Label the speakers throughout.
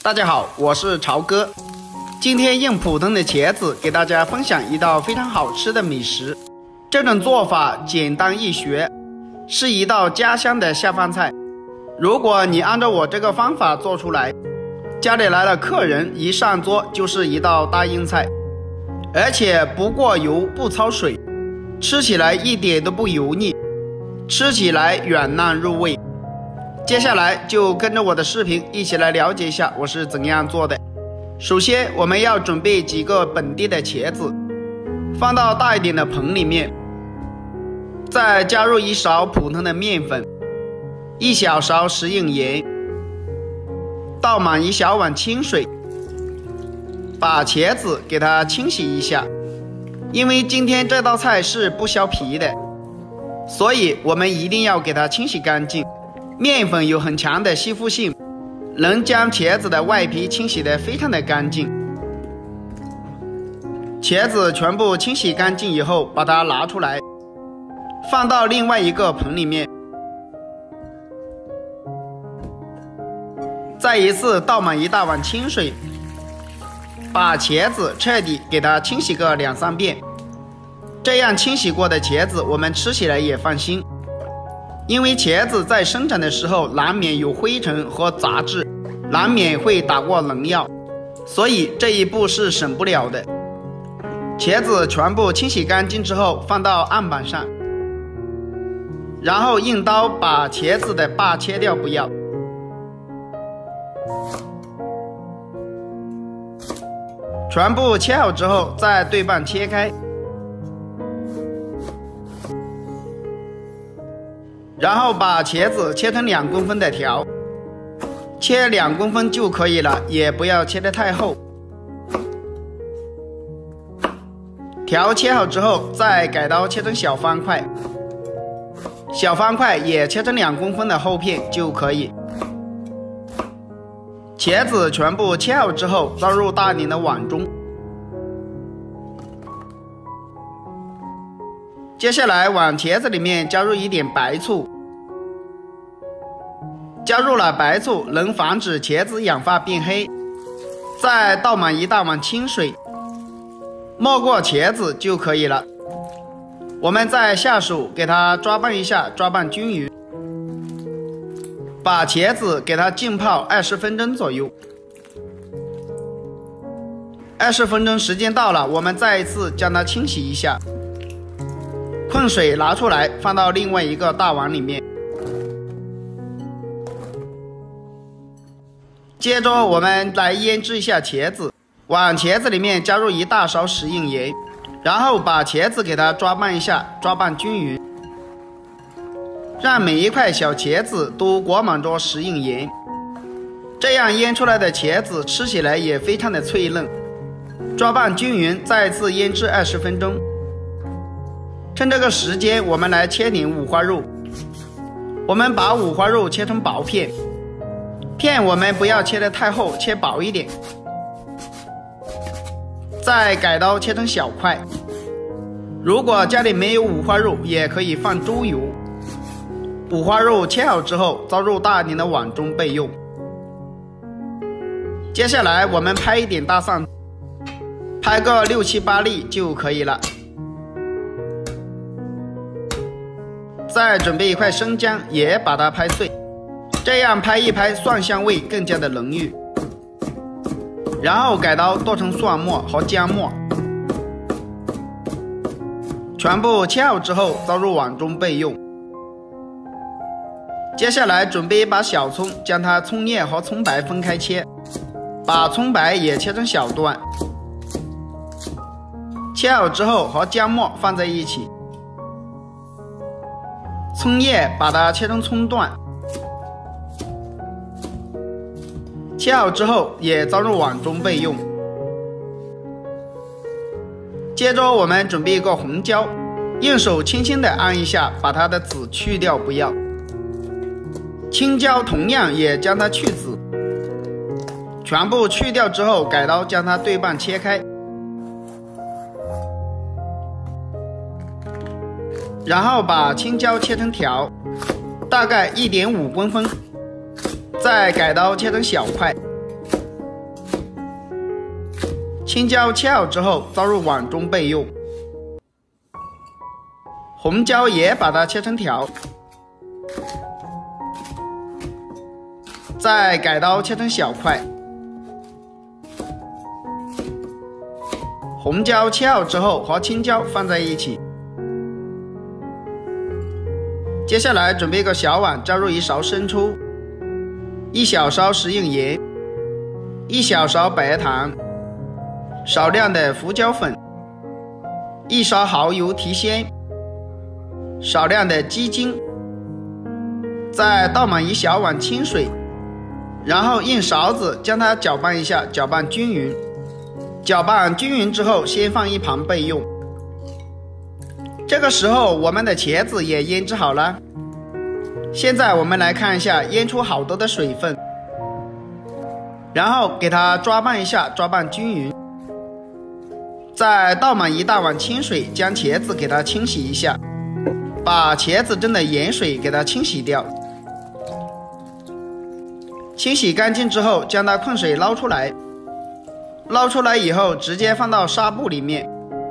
Speaker 1: 大家好，我是朝哥。今天用普通的茄子给大家分享一道非常好吃的美食。这种做法简单易学，是一道家乡的下饭菜。如果你按照我这个方法做出来，家里来了客人一上桌就是一道大硬菜，而且不过油不焯水，吃起来一点都不油腻，吃起来软烂入味。接下来就跟着我的视频一起来了解一下我是怎样做的。首先我们要准备几个本地的茄子，放到大一点的盆里面，再加入一勺普通的面粉，1小勺食用盐，倒满1小碗清水，把茄子给它清洗一下。因为今天这道菜是不削皮的，所以我们一定要给它清洗干净。面粉有很强的吸附性，能将茄子的外皮清洗得非常的干净。茄子全部清洗干净以后，把它拿出来，放到另外一个盆里面，再一次倒满1大碗清水，把茄子彻底给它清洗个2、3遍。这样清洗过的茄子我们吃起来也放心。因为茄子在生长的时候难免有灰尘和杂质，难免会打过农药，所以这一步是省不了的。茄子全部清洗干净之后放到案板上，然后用刀把茄子的把切掉不要。全部切好之后再对半切开，然后把茄子切成2公分的条，切2公分就可以了，也不要切得太厚。条切好之后再改刀切成小方块，小方块也切成2公分的厚片就可以。茄子全部切好之后装入大一点的碗中。接下来往茄子里面加入一点白醋，加入了白醋能防止茄子氧化变黑，再倒满1大碗清水，没过茄子就可以了。我们再下手给它抓拌一下，抓拌均匀，把茄子给它浸泡20分钟左右。20分钟时间到了，我们再一次将它清洗一下，控水拿出来放到另外一个大碗里面。接着我们来腌制一下茄子，往茄子里面加入1大勺食用盐，然后把茄子给它抓拌一下，抓拌均匀，让每一块小茄子都裹满着食用盐，这样腌出来的茄子吃起来也非常的脆嫩。抓拌均匀，再次腌制20分钟。趁这个时间我们来切点五花肉，我们把五花肉切成薄片，片我们不要切得太厚，切薄一点，再改刀切成小块。如果家里没有五花肉也可以放猪油。五花肉切好之后装入大一点的碗中备用。接下来我们拍一点大蒜，拍个6、7、8粒就可以了。再准备一块生姜，也把它拍碎，这样拍一拍蒜香味更加的浓郁。然后改刀剁成蒜末和姜末，全部切好之后装入碗中备用。接下来准备一把小葱，将它葱叶和葱白分开切，把葱白也切成小段，切好之后和姜末放在一起，葱叶把它切成葱段，切好之后也装入碗中备用。接着我们准备一个红椒，用手轻轻的按一下，把它的籽去掉不要。青椒同样也将它去籽，全部去掉之后改刀将它对半切开，然后把青椒切成条，大概1.5公分，再改刀切成小块， 青椒切好之后倒入碗中备用。红椒也把它切成条，再改刀切成小块。红椒切好之后和青椒放在一起。接下来准备一个小碗，加入1勺生抽、1小勺食用盐、1小勺白糖、少量的胡椒粉、1勺蚝油提鲜、少量的鸡精，再倒满1小碗清水，然后用勺子将它搅拌一下，搅拌均匀。搅拌均匀之后，先放一旁备用。这个时候，我们的茄子也腌制好了。现在我们来看一下腌出好多的水分，然后给它抓拌一下，抓拌均匀。再倒满1大碗清水，将茄子给它清洗一下，把茄子中的盐水给它清洗掉。清洗干净之后，将它控水捞出来。捞出来以后，直接放到纱布里面，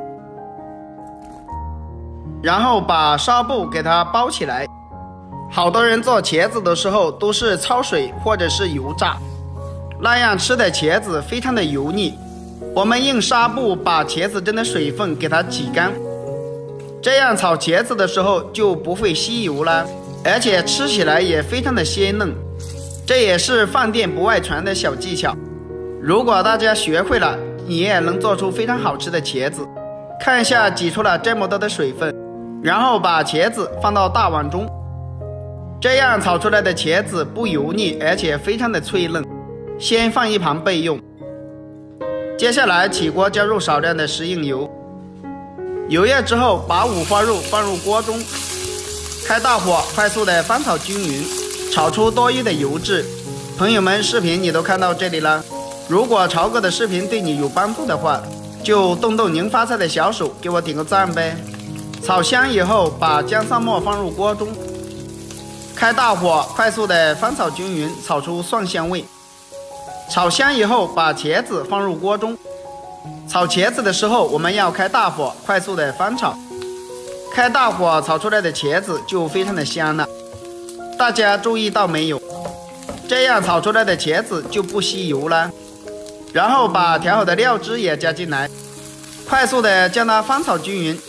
Speaker 1: 然后把纱布给它包起来。好多人做茄子的时候都是焯水或者是油炸，那样吃的茄子非常的油腻。我们用纱布把茄子中的水分给它挤干，这样炒茄子的时候就不会吸油了，而且吃起来也非常的鲜嫩。这也是饭店不外传的小技巧。如果大家学会了，你也能做出非常好吃的茄子。看一下挤出了这么多的水分，然后把茄子放到大碗中，这样炒出来的茄子不油腻，而且非常的脆嫩。先放一旁备用。接下来起锅加入少量的食用油，油热之后把五花肉放入锅中，开大火快速的翻炒均匀，炒出多余的油脂。朋友们，视频你都看到这里了，如果曹哥的视频对你有帮助的话，就动动您发财的小手，给我点个赞呗。炒香以后，把姜蒜末放入锅中，开大火快速的翻炒均匀，炒出蒜香味。炒香以后，把茄子放入锅中。炒茄子的时候，我们要开大火快速的翻炒，开大火炒出来的茄子就非常的香了。大家注意到没有？这样炒出来的茄子就不吸油了。然后把调好的料汁也加进来，快速的将它翻炒均匀，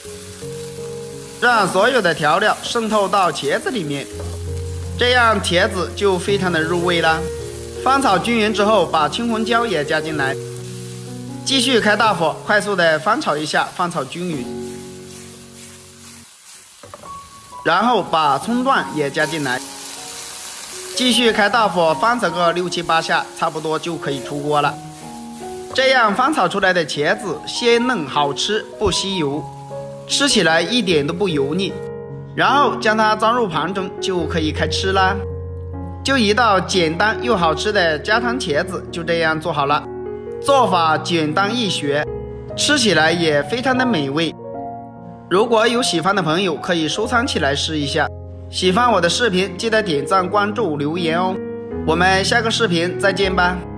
Speaker 1: 让所有的调料渗透到茄子里面，这样茄子就非常的入味了。翻炒均匀之后，把青红椒也加进来，继续开大火快速的翻炒一下，翻炒均匀，然后把葱段也加进来，继续开大火翻炒个6、7、8下，差不多就可以出锅了。这样翻炒出来的茄子鲜嫩好吃，不吸油，吃起来一点都不油腻。然后将它装入盘中，就可以开吃啦。就一道简单又好吃的家常茄子就这样做好了，做法简单易学，吃起来也非常的美味。如果有喜欢的朋友，可以收藏起来试一下。喜欢我的视频，记得点赞、关注、留言哦。我们下个视频再见吧。